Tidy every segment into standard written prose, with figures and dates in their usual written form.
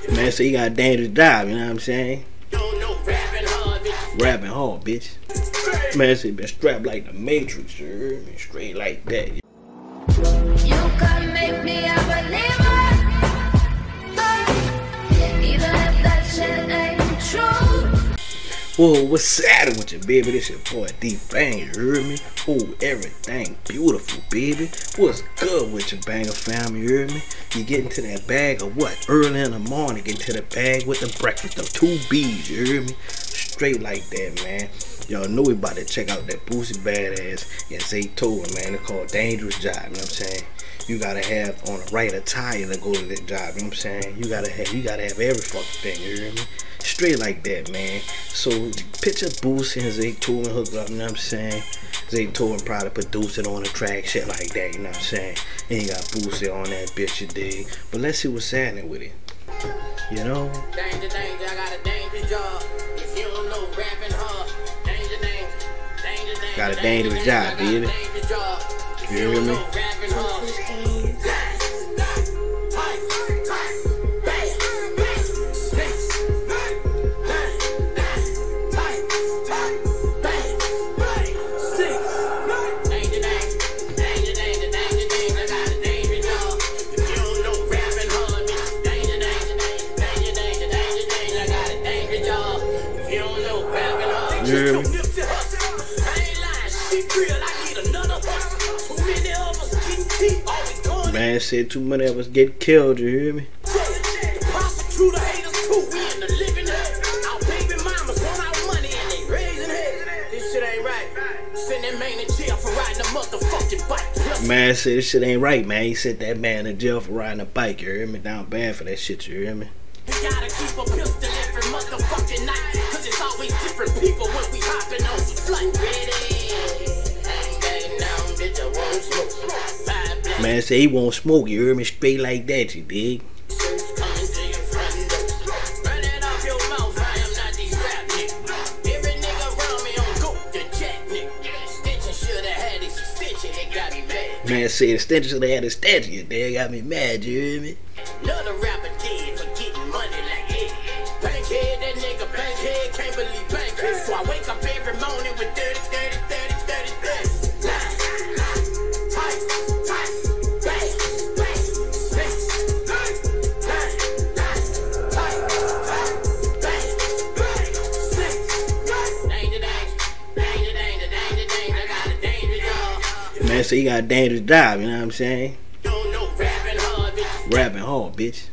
Man, so he got a dangerous job, you know what I'm saying? Rapping hard, bitch. Man, so he been strapped like the Matrix, you heard me? Straight like that. You can make me a believer, even if that shit ain't true. Whoa, what's happening with you, baby? This your boy D-Bang, you heard me? Oh, everything beautiful, baby. What's good with your banger fam, you heard me? You get into that bag of what? Early in the morning, get into the bag with the breakfast of 2 B's, you heard me? Straight like that, man. Y'all know we about to check out that Boosie Badass and Zaytoven, man. It's called Dangerous Job, you know what I'm saying? You gotta have on the right attire to go to that job, you know what I'm saying? You gotta have every fucking thing, you hear me? Straight like that, man. So picture Boosie and Zaytoven hook up, you know what I'm saying? Zaytoven probably produced it on the track, shit like that, you know what I'm saying? And you got Boosie on that bitch, you dig? But let's see what's happening with it. You know? Danger, danger, I got a dangerous job. If you don't know rapping hard, danger, danger, danger, danger. Got a dangerous job, baby. You hear me? Man said too many of us get killed, you hear me? Man said this shit ain't right, man. He sent that man in jail for riding a bike, you hear me? Down bad for that shit, you hear me? You gotta keep a pistol every motherfucking night, cause it's always different people when we hopping on the flight. Man say he won't smoke, you heard me? Straight like that, you dig? Man say the stench should have had a stench, you dig? Got me mad, you hear me? Another rapper dead for getting money like it. Bankhead, that nigga Bankhead, can't believe Bankhead. So I wake up every morning with 30, 30, 30, 30, 30. Man say he got a dangerous job, you know what I'm saying? Rapping hard, bitch.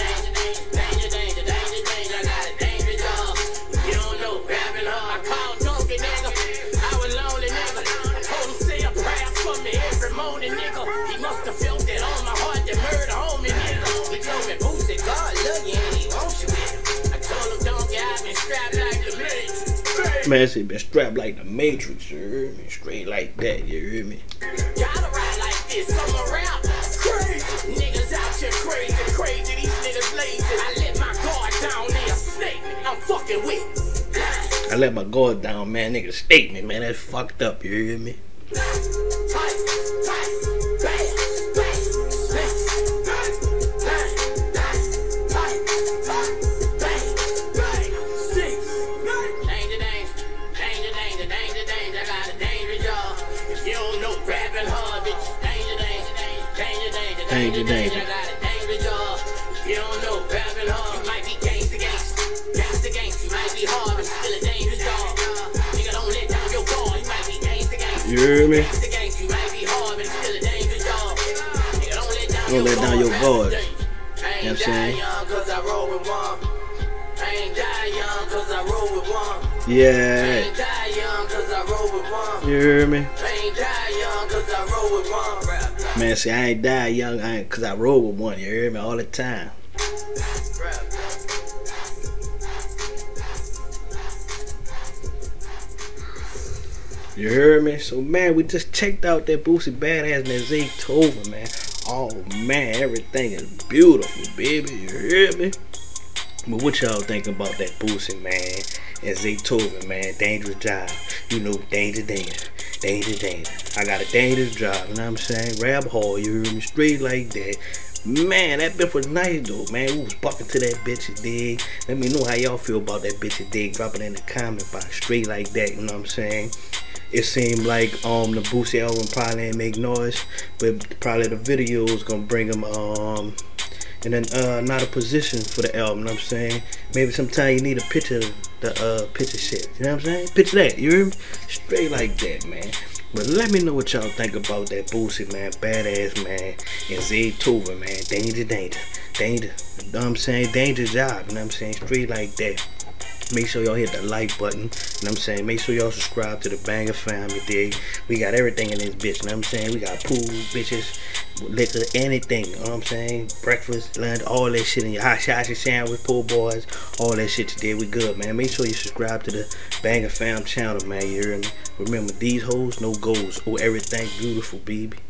Man say been strapped like the Matrix, you heard me? Straight like that, you heard me? Gotta ride like this, I'm around crazy. Niggas out here crazy, crazy. These niggas lazy. I let my guard down, they a snake me. I'm fucking with. I let my guard down, man. Niggas stake me, man. That's fucked up, you hear me? Danger, danger. You don't know rapping hard. You might be gangsta gangsta. Gangsta gangsta. You might be hard, but still a dangerous job. Nigga, don't let down your guard. You might be gangsta gangsta. You hear me? Gangsta gangsta. You might be hard, but still a dangerous job. Nigga, don't let down your guard. You know what I'm saying? I ain't die young cause I roll with one. Yeah. I ain't die young cause I roll with one. You hear me? I ain't die young cause I roll with one. Man, see, I ain't die young cause I roll with one, you hear me? All the time. You heard me? So, man, we just checked out that Boosie Badass and that Zaytoven, man. Oh, man, everything is beautiful, baby. You hear me? But what y'all think about that Boosie, man? And Zaytoven, man. Dangerous job. You know, danger, danger. Danger, danger. I got a dangerous job, you know what I'm saying? Rap hard, you heard me? Straight like that. Man, that bitch was nice though, man. We was bucking to that bitch, you dig? Let me know how y'all feel about that bitch, you dig? Drop it in the comment box, straight like that, you know what I'm saying? It seemed like the Boosie album probably ain't make noise, but probably the video is gonna bring him and then not a position for the album, you know what I'm saying? Maybe sometime you need a picture, the picture shit, you know what I'm saying? Picture that, you hear me? Straight like that, man. But let me know what y'all think about that Boosie, man. Badass, man. And Zaytoven, man. Danger. You know what I'm saying? Danger job, you know what I'm saying? Straight like that. Make sure y'all hit the like button, you know what I'm saying? Make sure y'all subscribe to the Banger family, dig? We got everything in this bitch, you know what I'm saying? We got pool, bitches, liquor, anything, you know what I'm saying? Breakfast, lunch, all that shit in your hot shots, your sandwich, pool boys, all that shit you did. We good, man. Make sure you subscribe to the Banger Fam channel, man. You hear me? Remember, these hoes, no goals. Oh, everything beautiful, baby.